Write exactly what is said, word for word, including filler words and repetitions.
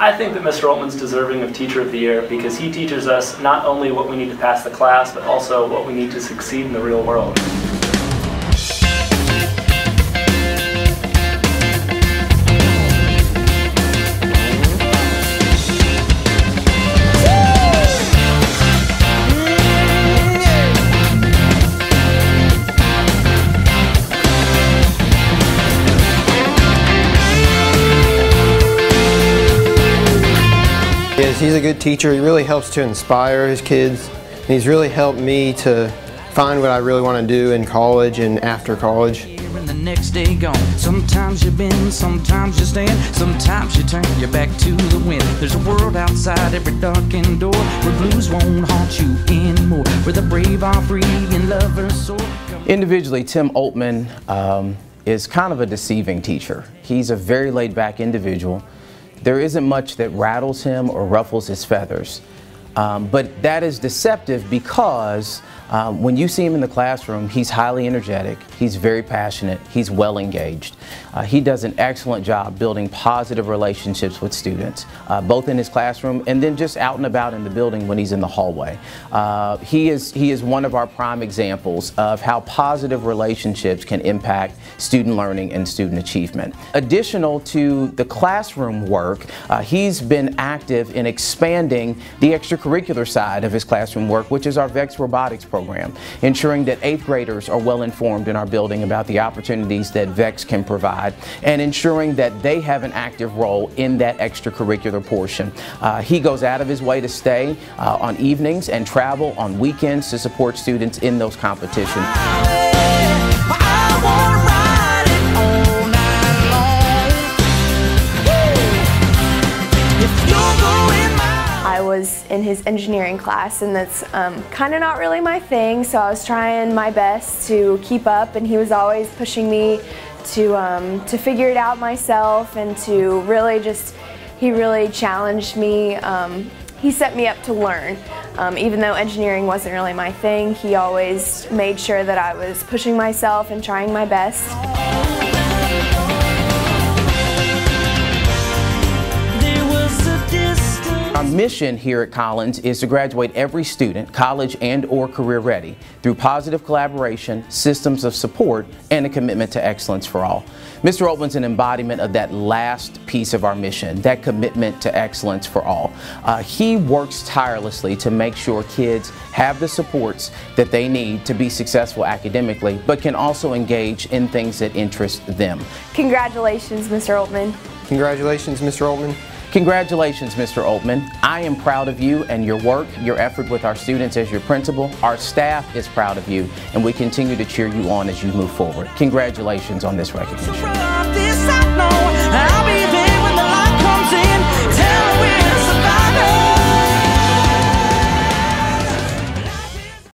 I think that Mister Oltman's deserving of Teacher of the Year because he teaches us not only what we need to pass the class, but also what we need to succeed in the real world. He's a good teacher. He really helps to inspire his kids. And he's really helped me to find what I really want to do in college and after college. And the next day gone. Sometimes you bend, sometimes you stand, sometimes you turn your back to the wind. There's a world outside every darkened door where blues won't haunt you anymore, where the brave are free and lovers soar. Individually, Tim Oltman um, is kind of a deceiving teacher. He's a very laid-back individual. There isn't much that rattles him or ruffles his feathers. Um, but that is deceptive because um, when you see him in the classroom, he's highly energetic, he's very passionate, he's well engaged. Uh, he does an excellent job building positive relationships with students, uh, both in his classroom and then just out and about in the building when he's in the hallway. Uh, he is, he is one of our prime examples of how positive relationships can impact student learning and student achievement. Additional to the classroom work, uh, he's been active in expanding the extracurricular side of his classroom work, which is our VEX robotics program, ensuring that eighth graders are well informed in our building about the opportunities that VEX can provide and ensuring that they have an active role in that extracurricular portion. Uh, he goes out of his way to stay uh, on evenings and travel on weekends to support students in those competitions. I was in his engineering class, and that's um, kind of not really my thing, so I was trying my best to keep up, and he was always pushing me to, um, to figure it out myself and to really just, he really challenged me. Um, he set me up to learn. Um, even though engineering wasn't really my thing, he always made sure that I was pushing myself and trying my best. Our mission here at Collins is to graduate every student, college and or career ready, through positive collaboration, systems of support, and a commitment to excellence for all. Mister Oltman's an embodiment of that last piece of our mission, that commitment to excellence for all. Uh, he works tirelessly to make sure kids have the supports that they need to be successful academically, but can also engage in things that interest them. Congratulations, Mister Oltman. Congratulations, Mister Oltman. Congratulations, Mister Oltman. I am proud of you and your work, your effort with our students as your principal. Our staff is proud of you, and we continue to cheer you on as you move forward. Congratulations on this recognition.